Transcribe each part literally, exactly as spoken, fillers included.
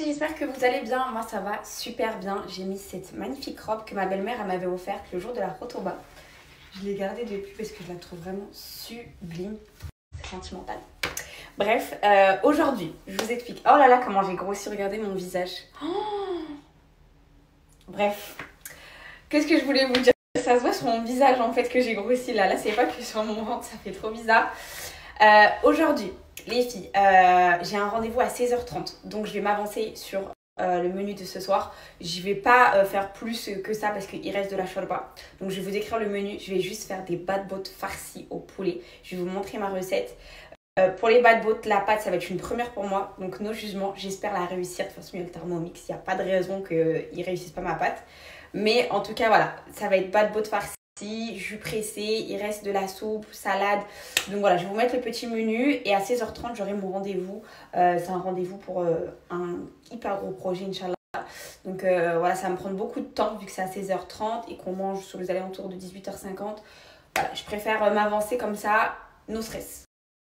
j'espère que vous allez bien. Moi ça va super bien. J'ai mis cette magnifique robe que ma belle-mère m'avait offerte le jour de la Rotoba. Je l'ai gardée depuis parce que je la trouve vraiment sublime. C'est sentimental. Bref, euh, aujourd'hui, je vous explique. Oh là là, comment j'ai grossi, regardez mon visage. Oh, bref, qu'est-ce que je voulais vous dire? Ça se voit sur mon visage en fait que j'ai grossi là. Là, c'est pas que sur mon ventre, ça fait trop bizarre. Euh, aujourd'hui, les filles, euh, j'ai un rendez-vous à seize heures trente. Donc, je vais m'avancer sur euh, le menu de ce soir. Je vais pas euh, faire plus que ça parce qu'il reste de la shorba. Donc, je vais vous écrire le menu. Je vais juste faire des bad boats farcis au poulet. Je vais vous montrer ma recette. Euh, pour les bad boats, la pâte, ça va être une première pour moi. Donc, no jugement. J'espère la réussir. De toute façon, il y a le Thermomix. Il n'y a pas de raison qu'ils réussissent pas ma pâte. Mais en tout cas, voilà. Ça va être bad boats farcis. Jus pressé, il reste de la soupe, salade. Donc voilà, je vais vous mettre le petit menu et à seize heures trente, j'aurai mon rendez-vous. Euh, c'est un rendez-vous pour euh, un hyper gros projet, Inch'Allah. Donc euh, voilà, ça va me prendre beaucoup de temps vu que c'est à seize heures trente et qu'on mange sur les alentours de dix-huit heures cinquante. Voilà, je préfère euh, m'avancer comme ça, no stress.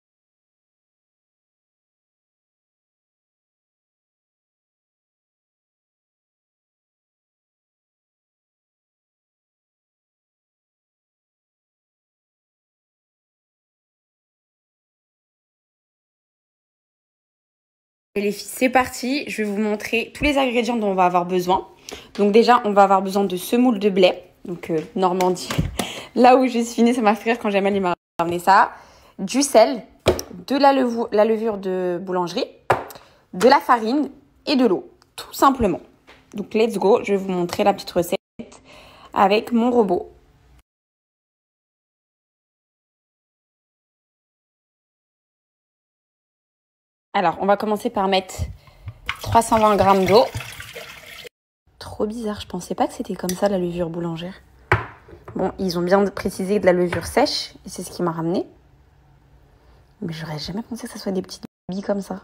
Et les filles, c'est parti. Je vais vous montrer tous les ingrédients dont on va avoir besoin. Donc déjà, on va avoir besoin de semoule de blé. Donc euh, Normandie. Là où je suis née, ça m'a fait rire quand Jamal il m'a ramené ça. Du sel, de la, levure, la levure de boulangerie, de la farine et de l'eau. Tout simplement. Donc let's go. Je vais vous montrer la petite recette avec mon robot. Alors, on va commencer par mettre trois cent vingt grammes d'eau. Trop bizarre, je pensais pas que c'était comme ça la levure boulangère. Bon, ils ont bien précisé de la levure sèche, et c'est ce qui m'a ramené. Mais j'aurais jamais pensé que ça soit des petites billes comme ça.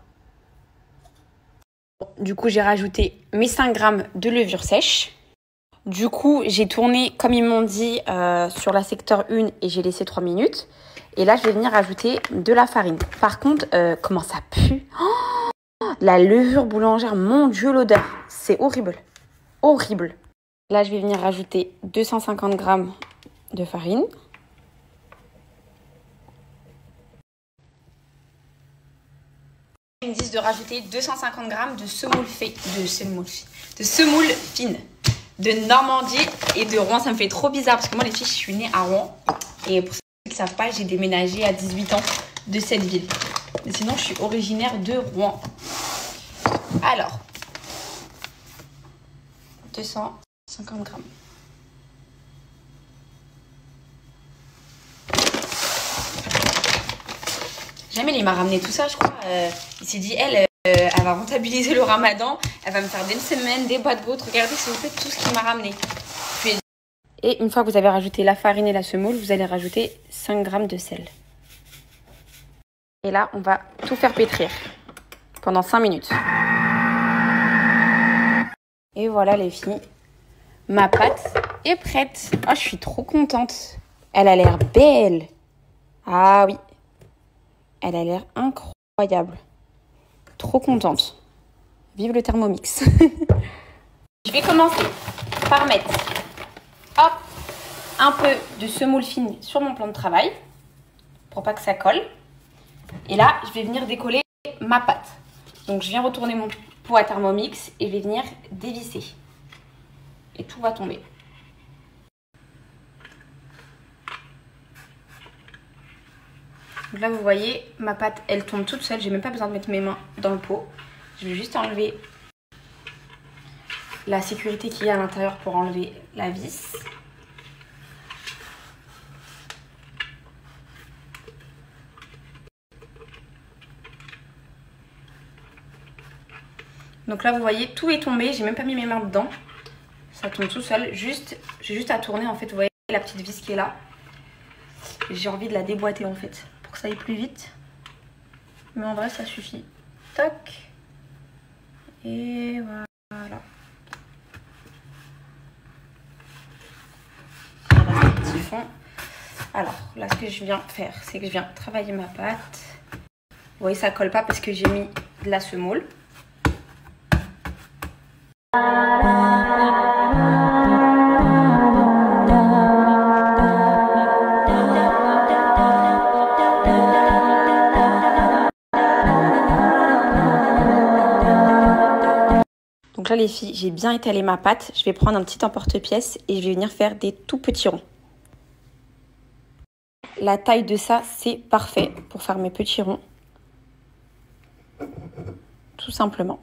Bon, du coup, j'ai rajouté mes cinq grammes de levure sèche. Du coup, j'ai tourné, comme ils m'ont dit, euh, sur la secteur un et j'ai laissé trois minutes. Et là, je vais venir ajouter de la farine. Par contre, euh, comment ça pue? Oh, la levure boulangère, mon Dieu, l'odeur. C'est horrible. Horrible. Là, je vais venir rajouter deux cent cinquante grammes de farine. Ils me disent de rajouter deux cent cinquante grammes de semoule, fait, de, semoule, de semoule fine. De Normandie et de Rouen. Ça me fait trop bizarre parce que moi, les filles, je suis née à Rouen. Et pour ceux qui ne savent pas, j'ai déménagé à dix-huit ans de cette ville. Mais sinon, je suis originaire de Rouen. Alors, deux cent cinquante grammes. Jamel, il m'a ramené tout ça, je crois. Euh, il s'est dit, elle, euh, elle va rentabiliser le ramadan. Elle va me faire des semaines, des boîtes bottes. Regardez, s'il vous plaît, tout ce qu'il m'a ramené. Puis... Et une fois que vous avez rajouté la farine et la semoule, vous allez rajouter cinq grammes de sel. Et là, on va tout faire pétrir pendant cinq minutes. Et voilà, les filles. Ma pâte est prête. Oh, je suis trop contente. Elle a l'air belle. Ah oui. Elle a l'air incroyable. Trop contente. Vive le Thermomix. Je vais commencer par mettre hop, un peu de semoule fine sur mon plan de travail pour pas que ça colle. Et là, je vais venir décoller ma pâte. Donc, je viens retourner mon pot à Thermomix et je vais venir dévisser. Et tout va tomber. Donc là, vous voyez, ma pâte, elle tombe toute seule. J'ai même pas besoin de mettre mes mains dans le pot. Je vais juste enlever la sécurité qu'il y a à l'intérieur pour enlever la vis. Donc là, vous voyez, tout est tombé. J'ai même pas mis mes mains dedans. Ça tombe tout seul. Juste, j'ai juste à tourner, en fait. Vous voyez la petite vis qui est là. J'ai envie de la déboîter, en fait, pour que ça aille plus vite. Mais en vrai, ça suffit. Toc. Et voilà. Voilà, c'est le petit fond. Alors, là, ce que je viens faire, c'est que je viens travailler ma pâte. Vous voyez, ça colle pas parce que j'ai mis de la semoule. Donc là les filles, j'ai bien étalé ma pâte. Je vais prendre un petit emporte-pièce et je vais venir faire des tout petits ronds. La taille de ça, c'est parfait pour faire mes petits ronds. Tout simplement.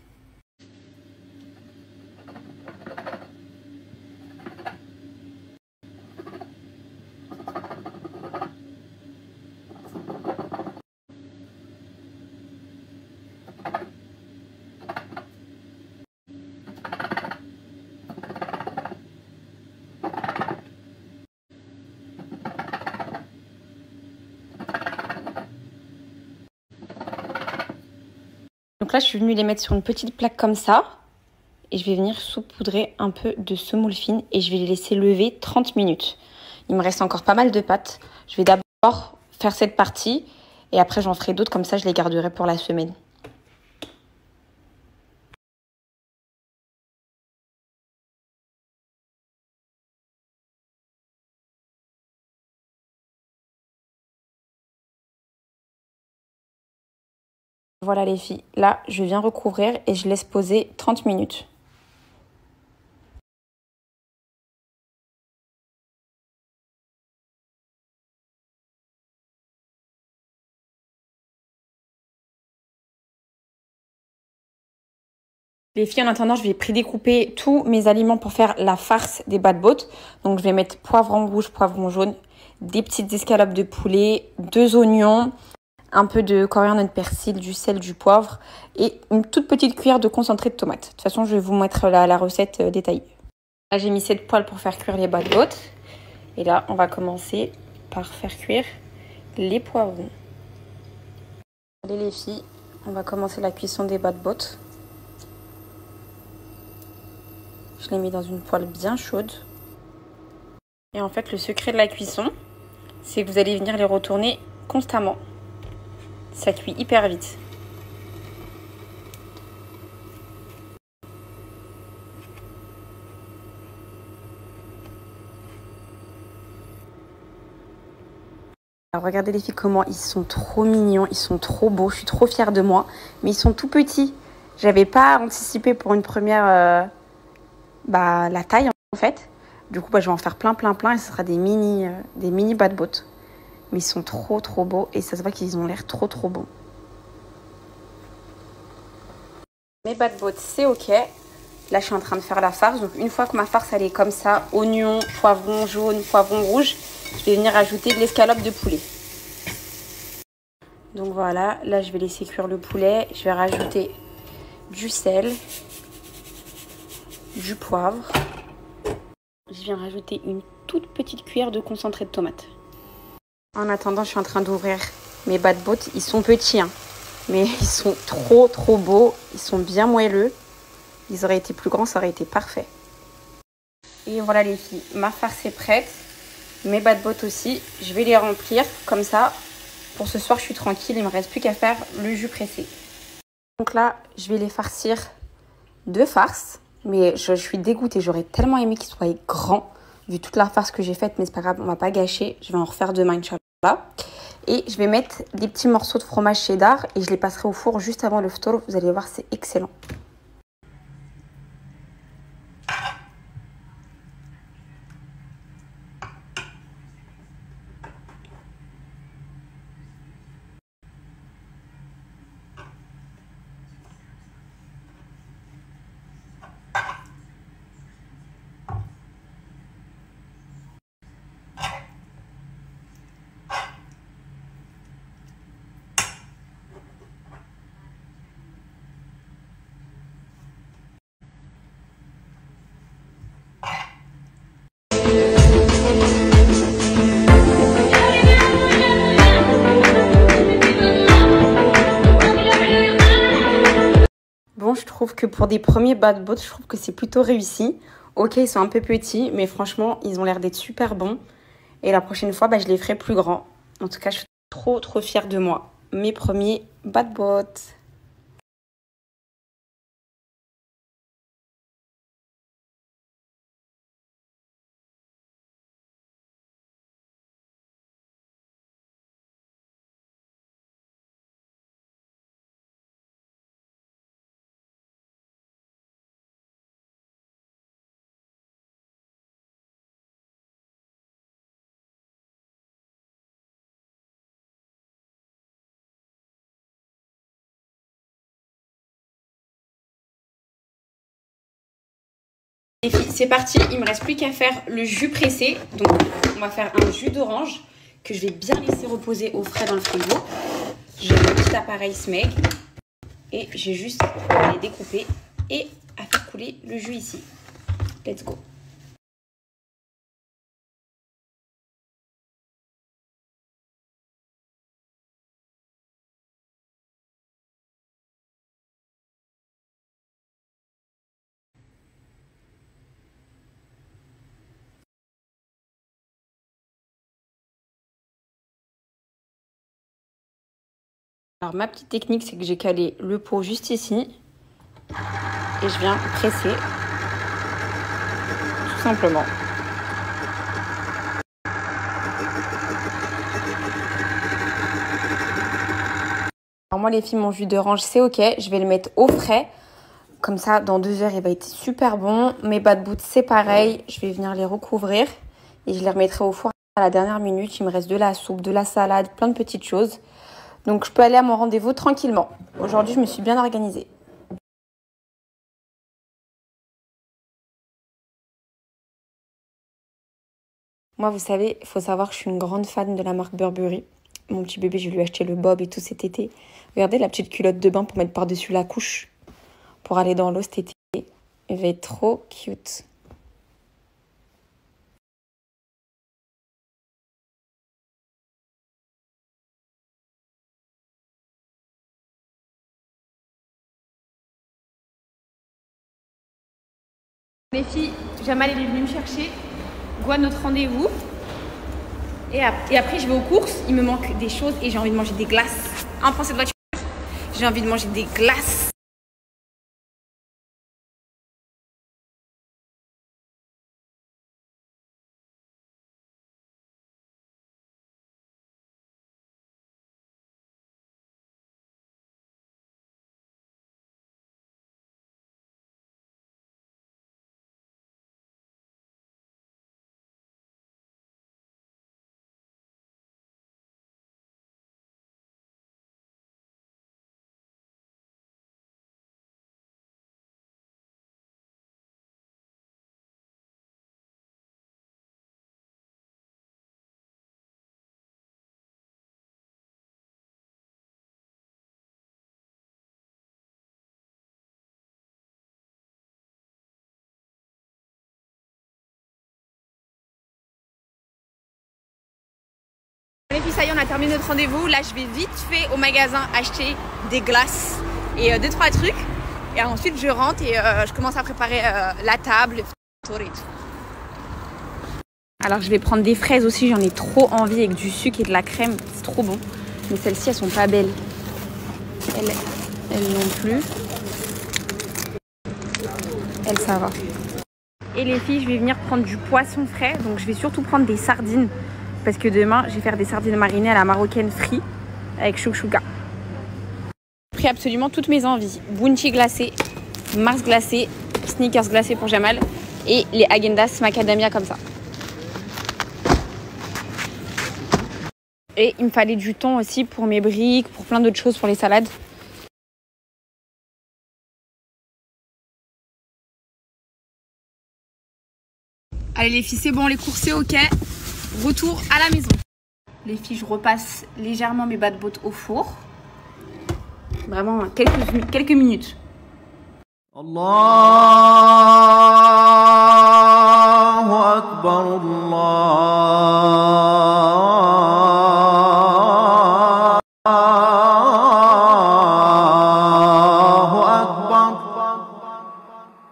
Donc là, je suis venue les mettre sur une petite plaque comme ça. Et je vais venir saupoudrer un peu de semoule fine et je vais les laisser lever trente minutes. Il me reste encore pas mal de pâtes. Je vais d'abord faire cette partie et après j'en ferai d'autres, comme ça je les garderai pour la semaine. Voilà les filles, là je viens recouvrir et je laisse poser trente minutes. Les filles, en attendant, je vais pré-découper tous mes aliments pour faire la farce des bad boats. Donc je vais mettre poivron rouge, poivron jaune, des petites escalopes de poulet, deux oignons, un peu de coriandre et de persil, du sel, du poivre et une toute petite cuillère de concentré de tomate. De toute façon, je vais vous mettre la, la recette euh, détaillée. Là, j'ai mis sept poêles pour faire cuire les bad boats. Et là, on va commencer par faire cuire les poivrons. Allez les filles, on va commencer la cuisson des bad boats. Je les mets dans une poêle bien chaude. Et en fait, le secret de la cuisson, c'est que vous allez venir les retourner constamment. Ça cuit hyper vite. Alors regardez les filles comment ils sont trop mignons, ils sont trop beaux, je suis trop fière de moi. Mais ils sont tout petits. J'avais pas anticipé pour une première euh, bah, la taille en fait. Du coup bah, je vais en faire plein plein plein et ce sera des mini, euh, des mini bad boats. Mais ils sont trop trop beaux et ça se voit qu'ils ont l'air trop trop bons. Mes bad boats c'est ok. Là je suis en train de faire la farce. Donc une fois que ma farce elle est comme ça, oignon, poivron jaune, poivron rouge, je vais venir ajouter de l'escalope de poulet. Donc voilà, là je vais laisser cuire le poulet. Je vais rajouter du sel, du poivre. Je viens rajouter une toute petite cuillère de concentré de tomate. En attendant, je suis en train d'ouvrir mes bad boats. Ils sont petits, hein, mais ils sont trop trop beaux. Ils sont bien moelleux. Ils auraient été plus grands, ça aurait été parfait. Et voilà les filles, ma farce est prête. Mes bad boats aussi. Je vais les remplir comme ça. Pour ce soir, je suis tranquille. Il ne me reste plus qu'à faire le jus pressé. Donc là, je vais les farcir de farce. Mais je, je suis dégoûtée. J'aurais tellement aimé qu'ils soient grands. Vu toute la farce que j'ai faite. Mais c'est pas grave, on ne va pas gâcher. Je vais en refaire demain, Inch'Allah. Et je vais mettre des petits morceaux de fromage cheddar. Et je les passerai au four juste avant le ftour. Vous allez voir, c'est excellent. Bon, je trouve que pour des premiers bad boats, je trouve que c'est plutôt réussi. Ok, ils sont un peu petits, mais franchement, ils ont l'air d'être super bons. Et la prochaine fois, bah, je les ferai plus grands. En tout cas, je suis trop, trop fière de moi. Mes premiers bad boats. Les filles, c'est parti, il me reste plus qu'à faire le jus pressé. Donc on va faire un jus d'orange que je vais bien laisser reposer au frais dans le frigo. J'ai mon petit appareil Smeg et j'ai juste à les découper et à faire couler le jus ici. Let's go. Alors ma petite technique, c'est que j'ai calé le pot juste ici et je viens presser tout simplement. Alors moi les filles, mon jus d'orange c'est ok, je vais le mettre au frais. Comme ça, dans deux heures, il va être super bon. Mes bad boots, c'est pareil. Je vais venir les recouvrir et je les remettrai au four à la dernière minute. Il me reste de la soupe, de la salade, plein de petites choses. Donc, je peux aller à mon rendez-vous tranquillement. Aujourd'hui, je me suis bien organisée. Moi, vous savez, il faut savoir que je suis une grande fan de la marque Burberry. Mon petit bébé, je lui ai acheté le bob et tout cet été. Regardez la petite culotte de bain pour mettre par-dessus la couche pour aller dans l'eau cet été. Elle va être trop cute. Les filles, Jamal est venu me chercher. Go à notre rendez-vous. Et, ap et après, je vais aux courses. Il me manque des choses et j'ai envie de manger des glaces. Un prend cette voiture. J'ai envie de manger des glaces. Et puis ça y est, on a terminé notre rendez-vous. Là, je vais vite fait au magasin acheter des glaces et euh, deux trois trucs. Et ensuite, je rentre et euh, je commence à préparer euh, la table, le et tout. Alors, je vais prendre des fraises aussi. J'en ai trop envie avec du sucre et de la crème. C'est trop bon. Mais celles-ci, elles sont pas belles. Elles, elles non plus. Elles, ça va. Et les filles, je vais venir prendre du poisson frais. Donc, je vais surtout prendre des sardines. Parce que demain, je vais faire des sardines marinées à la marocaine frite avec chouchouka. J'ai pris absolument toutes mes envies. Bounty glacé, Mars glacé, Snickers glacé pour Jamal et les Häagen-Dazs macadamia comme ça. Et il me fallait du thon aussi pour mes briques, pour plein d'autres choses pour les salades. Allez les filles, c'est bon, les courses c'est ok. Retour à la maison. Les filles, je repasse légèrement mes bad boats au four. Vraiment quelques, quelques minutes. Allahu Akbar, Allahu Akbar.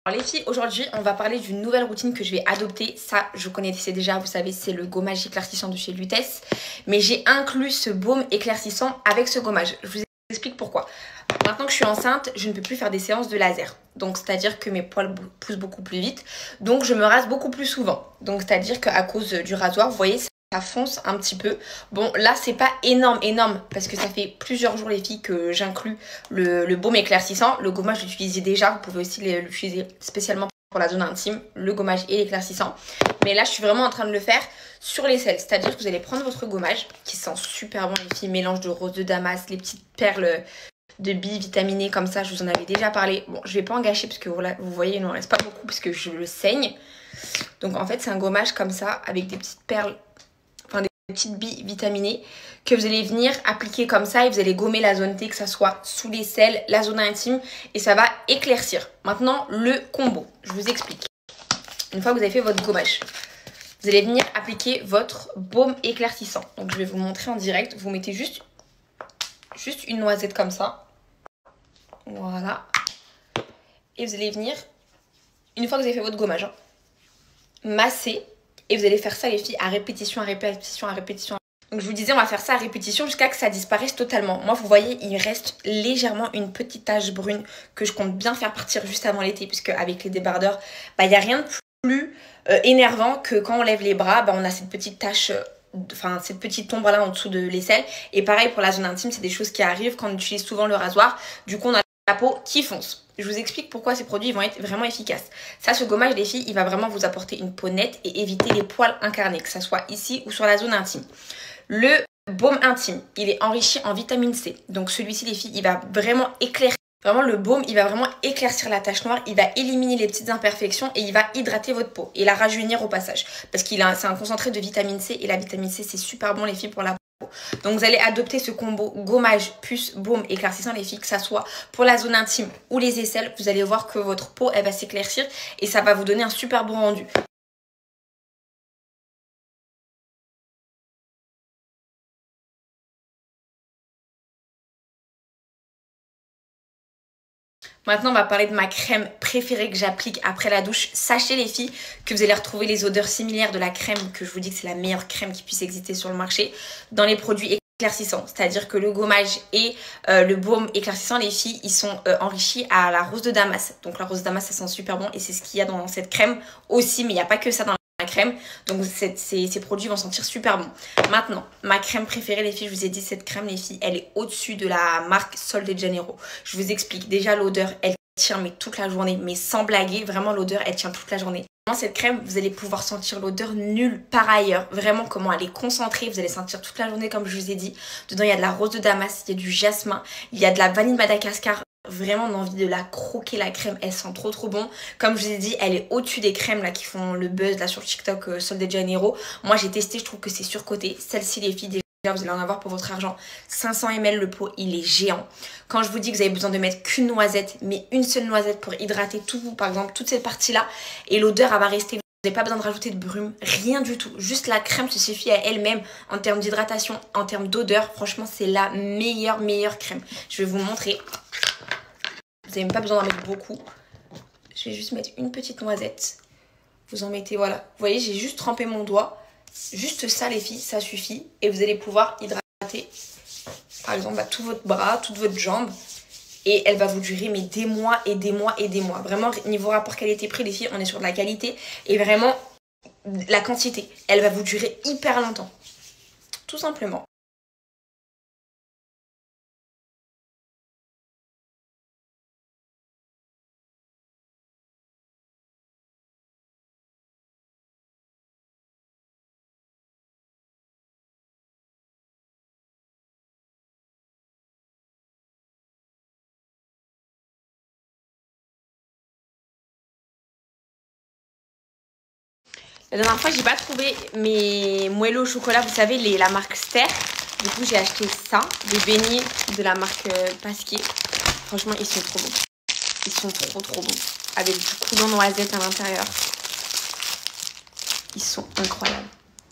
Alors les filles, aujourd'hui on va parler d'une nouvelle routine que je vais adopter. Ça je connaissais déjà, vous savez, c'est le gommage éclaircissant de chez Lutèce. Mais j'ai inclus ce baume éclaircissant avec ce gommage. Je vous explique pourquoi. Maintenant que je suis enceinte, je ne peux plus faire des séances de laser. Donc c'est à dire que mes poils poussent beaucoup plus vite. Donc je me rase beaucoup plus souvent. Donc c'est à dire qu'à cause du rasoir, vous voyez, ça fonce un petit peu. Bon là c'est pas énorme énorme parce que ça fait plusieurs jours les filles que j'inclus le, le baume éclaircissant. Le gommage j'utilisais déjà, vous pouvez aussi l'utiliser spécialement pour la zone intime, le gommage et l'éclaircissant. Mais là je suis vraiment en train de le faire sur les selles, c'est à dire que vous allez prendre votre gommage qui sent super bon les filles, mélange de rose de Damas, les petites perles de billes vitaminées comme ça, je vous en avais déjà parlé. Bon je vais pas en gâcher parce que voilà, vous voyez il n'en reste pas beaucoup parce que je le saigne. Donc en fait c'est un gommage comme ça avec des petites perles, enfin des petites billes vitaminées que vous allez venir appliquer comme ça et vous allez gommer la zone T, que ça soit sous les selles, la zone intime, et ça va éclaircir. Maintenant le combo, je vous explique. Une fois que vous avez fait votre gommage, vous allez venir appliquer votre baume éclaircissant. Donc je vais vous montrer en direct, vous mettez juste, juste une noisette comme ça. Voilà. Et vous allez venir, une fois que vous avez fait votre gommage, hein, masser. Et vous allez faire ça les filles à répétition, à répétition, à répétition. Donc je vous disais on va faire ça à répétition jusqu'à que ça disparaisse totalement. Moi vous voyez il reste légèrement une petite tache brune que je compte bien faire partir juste avant l'été. Puisque avec les débardeurs, bah, il n'y a rien de plus euh, énervant que quand on lève les bras, bah, on a cette petite tache... Euh, enfin cette petite ombre là en dessous de l'aisselle. Et pareil pour la zone intime, c'est des choses qui arrivent quand on utilise souvent le rasoir. Du coup on a la peau qui fonce. Je vous explique pourquoi ces produits vont être vraiment efficaces. Ça, ce gommage les filles, il va vraiment vous apporter une peau nette et éviter les poils incarnés, que ce soit ici ou sur la zone intime. Le baume intime, il est enrichi en vitamine C. Donc celui-ci les filles, il va vraiment éclaircir. Vraiment le baume, il va vraiment éclaircir la tache noire, il va éliminer les petites imperfections et il va hydrater votre peau et la rajeunir au passage. Parce qu'il a, c'est un concentré de vitamine C et la vitamine C c'est super bon les filles pour la peau. Donc vous allez adopter ce combo gommage plus baume éclaircissant les filles, que ça soit pour la zone intime ou les aisselles. Vous allez voir que votre peau elle va s'éclaircir et ça va vous donner un super bon rendu. Maintenant, on va parler de ma crème préférée que j'applique après la douche. Sachez les filles que vous allez retrouver les odeurs similaires de la crème, que je vous dis que c'est la meilleure crème qui puisse exister sur le marché, dans les produits éclaircissants. C'est-à-dire que le gommage et euh, le baume éclaircissant, les filles, ils sont euh, enrichis à la rose de Damas. Donc la rose de Damas, ça sent super bon et c'est ce qu'il y a dans cette crème aussi, mais il n'y a pas que ça dans la crème. Donc ces, ces produits vont sentir super bon. Maintenant, ma crème préférée les filles, je vous ai dit cette crème les filles, elle est au-dessus de la marque Sol de Janeiro. Je vous explique, déjà l'odeur, elle tient mais toute la journée, mais sans blaguer, vraiment l'odeur, elle tient toute la journée. Cette crème, vous allez pouvoir sentir l'odeur nulle par ailleurs. Vraiment comment elle est concentrée, vous allez sentir toute la journée comme je vous ai dit. Dedans il y a de la rose de Damas, il y a du jasmin, il y a de la vanille Madagascar. Vraiment on a envie de la croquer la crème, elle sent trop trop bon. Comme je vous ai dit, elle est au-dessus des crèmes là qui font le buzz là sur TikTok, euh, Sol de Janeiro. Moi j'ai testé, je trouve que c'est surcoté. Celle-ci les filles, déjà vous allez en avoir pour votre argent. cinq cents millilitres le pot, il est géant. Quand je vous dis que vous avez besoin de mettre qu'une noisette, mais une seule noisette pour hydrater tout, par exemple toute cette partie là, et l'odeur elle va rester. Vous n'avez pas besoin de rajouter de brume, rien du tout. Juste la crème se suffit à elle-même en termes d'hydratation, en termes d'odeur. Franchement c'est la meilleure meilleure crème. Je vais vous montrer. Vous n'avez même pas besoin d'en mettre beaucoup. Je vais juste mettre une petite noisette. Vous en mettez, voilà. Vous voyez, j'ai juste trempé mon doigt. Juste ça, les filles, ça suffit. Et vous allez pouvoir hydrater, par exemple, bah, tout votre bras, toute votre jambe. Et elle va vous durer mais des mois et des mois et des mois. Vraiment, niveau rapport qualité-prix, les filles, on est sur de la qualité. Et vraiment, la quantité, elle va vous durer hyper longtemps. Tout simplement. La dernière fois, j'ai pas trouvé mes moelleux au chocolat, vous savez, les, la marque Ster. Du coup, j'ai acheté ça, des beignets de la marque euh, Pasquier. Franchement, ils sont trop bons. Ils sont trop trop bons. Avec du coulon noisette à l'intérieur. Ils sont incroyables.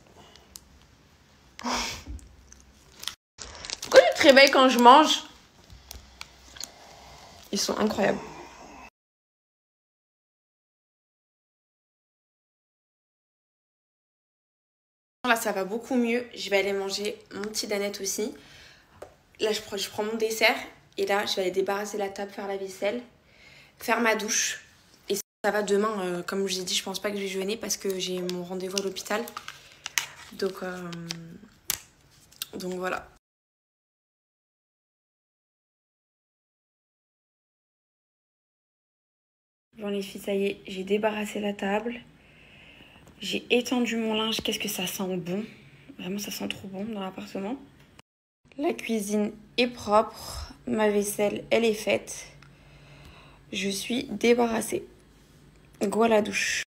Pourquoi je te réveille quand je mange? Ils sont incroyables. là, ça va beaucoup mieux. Je vais aller manger mon petit danette aussi. Là, je prends, je prends mon dessert. Et là, je vais aller débarrasser la table, faire la vaisselle, faire ma douche. Et ça va demain, euh, comme je vous ai dit, je pense pas que je vais jeûner parce que j'ai mon rendez-vous à l'hôpital. Donc, euh, donc voilà. Bon les filles, ça y est, j'ai débarrassé la table. J'ai étendu mon linge. Qu'est-ce que ça sent bon. Vraiment, ça sent trop bon dans l'appartement. La cuisine est propre. Ma vaisselle, elle est faite. Je suis débarrassée. Go à la douche.